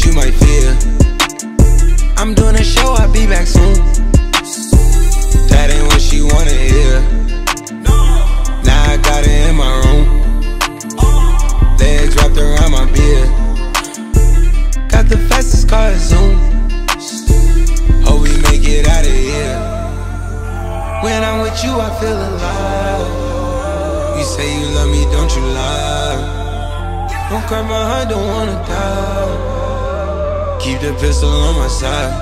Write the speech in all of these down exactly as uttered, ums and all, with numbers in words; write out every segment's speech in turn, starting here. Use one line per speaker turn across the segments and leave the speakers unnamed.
what you might fear. I'm doing a show, I'll be back soon. That ain't what she wanna hear. Now I got it in my room, legs wrapped around my beard. Got the fastest car at Zoom. Hope we make it out of here. When I'm with you, I feel alive. You say you love me, don't you lie. Don't cry my heart, don't wanna die. Keep the pistol on my side.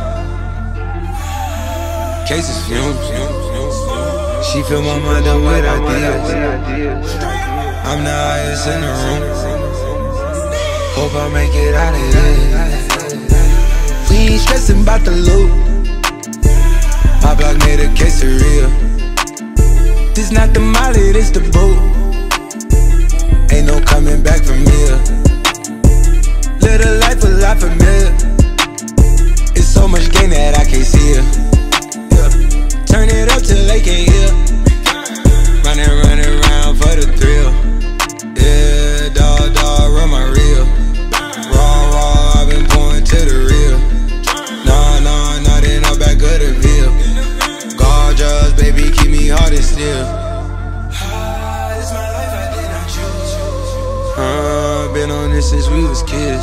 Cases fumes. She fill my mind up with ideas. I'm the highest in the room. Hope I make it out of here. We ain't stressing about the loot. My block made a quesadilla. This not the molly, this the boot. Ain't no coming back from here. Live a life a lot familiar. It's so much gain that I can't see it. Yeah. Turn it up till they can't hear. Running, running around for the thrill. Yeah, dog, dog, run my reel. Raw, raw, I've been pouring to the real. Nah, nah, nah, then I'm back of the bill. Gorgeous, baby, keep me hard and still. It's my life, I did not choose. Uh, been on this since we was kids.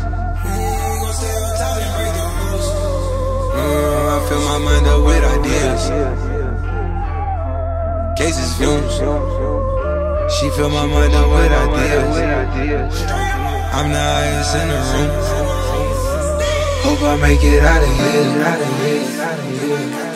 Uh, I fill my mind up with ideas. Cases fumes. She fill my mind up with ideas. I'm the highest in the room. Hope I make it out of here.